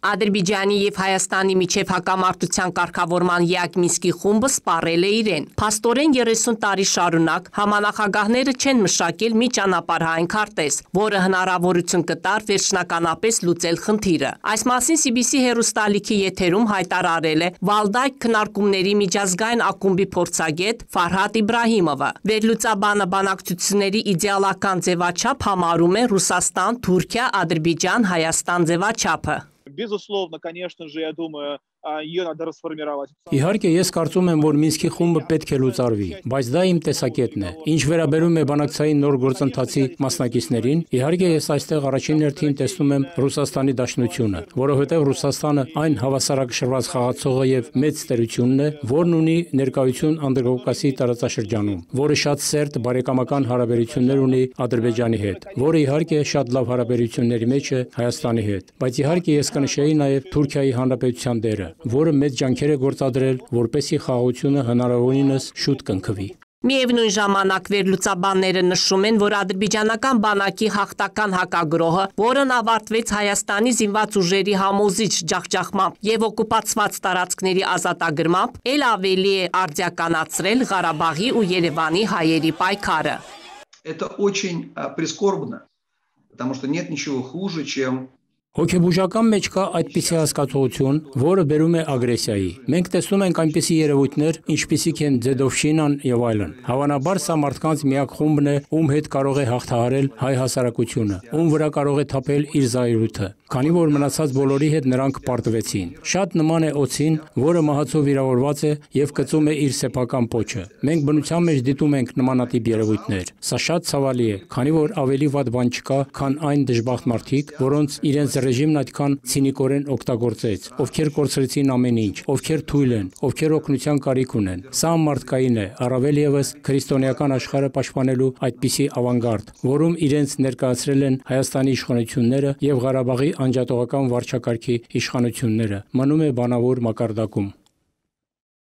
Ադրբեջանի եւ Հայաստանի միջև հակամարտության կարգավորման ԵԱԿ Մինսկի խումբը սպառել է իրեն։ Փաստորեն 30 տարի շարունակ համանախագահները չեն մշակել մի ճանապարհային քարտեզ, որը հնարավորություն կտար վերջնականապես լուծել խնդիրը։ Այս մասին CBC հեռուստալիքի եթերում հայտարարել է Վալդայք քննարկումների միջազգային ակումբի փորձագետ Ֆարհադ Իբրահիմովը։ Վերլուծաբանը բանակցությունների իդեալական ձևաչափ համարում է Ռուսաստան, Թուրքիա, Ադրբեջան, Հայաստան ձևաչափը։ Безусловно, конечно же, я думаю, ее надо расформировать. Իհարկե, ես կարծում եմ, որ Մինսկի խումբը պետք է լուծարվի, բայց դա իմ տեսակետն է։ Ինչ վերաբերում է բանակցային նոր գործընթացի մասնակիցներին, իհարկե ես այստեղ առաջին հերթին տեսնում եմ Ռուսաստանի դաշնությունը, որովհետև Ռուսաստանը այն հավասարակշռված խաղացողը եւ մեծ տերությունն է, որն ունի ներկայություն Անդրկովկասի տարածաշրջանում, որը շատ սերտ բարեկամական հարաբերություններ ունի Ադրբեջանի հետ, որը իհարկե շատ լավ հարաբերությունների մեջ է Հայաստանի հետ, բայց իհարկե ես կնշեի նաեւ Թուրքիայի Հանրապետության դերը, որը մեծ ջանքեր է գործադրել, որպեսզի խաղաղությունը հնարավորինս շուտ կնքվի։ Միևնույն ժամանակ վերլուծաբանները նշում են, որ ադրբեջանական բանակի հաղթական հակագրոհը, որն ավարտվեց Հայաստանի զինված ուժերի համոզիչ ջախջախմամբ եւ օկուպացված տարածքների ազատագրմամբ, ել ավելի է արձիականացրել Ղարաբաղի ու Երևանի հայերի պայքարը։ Это очень прискорбно, потому что нет ничего хуже, чем Հոգեբուժական մեջ կա այդպիսի հասկացություն, որը բերում է ագրեսիայի։ Մենք տեսնում ենք այնպիսի երևույթներ, ինչպիսիք են Ձեդովշինան եւ այլն։ Հավանաբար սա մարդկանց միակ խումբն է, ում հետ կարող է հաղթահարել հայ հասարակությունը, ում վրա կարող է թափել իր զայրույթը, քանի որ մնացած բոլորի հետ նրանք պարտվեցին։ Շատ նման է օձին, որը մահացով վիրավորված է եւ կծում է իր սեփական պոչը։ Մենք բնության մեջ դիտում ենք նմանատիպ երևույթներ։ Սա շատ ցավալի է, քանի որ ավելի վատ բան չկա, քան այն դժբախտ մարդիկ, որոնց իրենց ռեժիմն այդքան ցինիկորեն օգտագործեց, ովքեր կորցրեցին ամեն ինչ, ովքեր թույլ են, ովքեր օգնության կարիք ունեն։ Սա մարդկային է, առավել եւս քրիստոնեական աշխարհը պաշտպանելու այդպիսի ավանգարդ, որում իրենց ներկայացրել են Հայաստանի իշխանությունները եւ Ղարաբաղի անջատողական վարչակարգի իշխանությունները, մնում է բանավոր մակարդակում։